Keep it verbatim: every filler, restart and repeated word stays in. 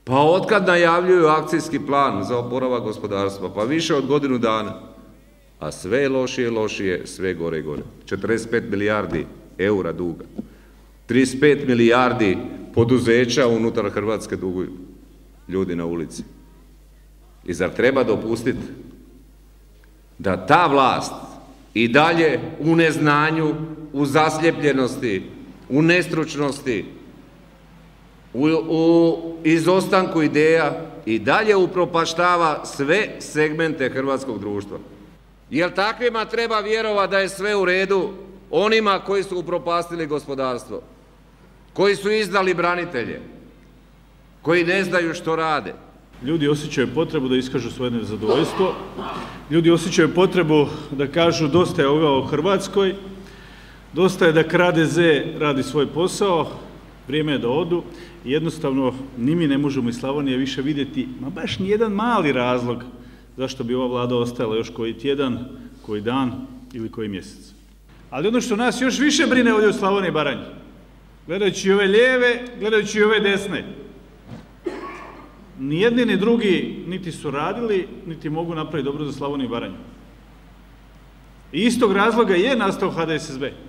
Pa otkad najavljuju akcijski plan za oporavak gospodarstva? Pa više od godinu dana. A sve je lošije i lošije, sve gore i gore. četrdeset pet milijardi eura duga. trideset pet milijardi poduzeća unutar Hrvatske duguju ljudi na ulici. I zar treba dopustiti da ta vlast i dalje u neznanju, u zaslijepljenosti, u nestručnosti, u, u izostanku ideja i dalje upropaštava sve segmente hrvatskog društva? Jer takvima treba vjerovati da je sve u redu onima koji su upropastili gospodarstvo, koji su izdali branitelje, koji ne znaju što rade. Ljudi osjećaju potrebu da iskažu svoje nezadovoljstvo, ljudi osjećaju potrebu da kažu dosta je ovoga u Hrvatskoj, dosta je da K D Z radi svoj posao, vrijeme je da odu i jednostavno ni mi ne možemo iz Slavonije više vidjeti ma baš nijedan mali razlog zašto bi ova Vlada ostajala još koji tjedan, koji dan ili koji mjesec. Ali ono što nas još više brine ovdje u Slavoniji i Baranji, gledajući ove lijeve, gledajući ove desne, ni jedni ni drugi niti su radili, niti mogu napraviti dobro za Slavoniju i Baranju. I istog razloga je nastao H D S S B.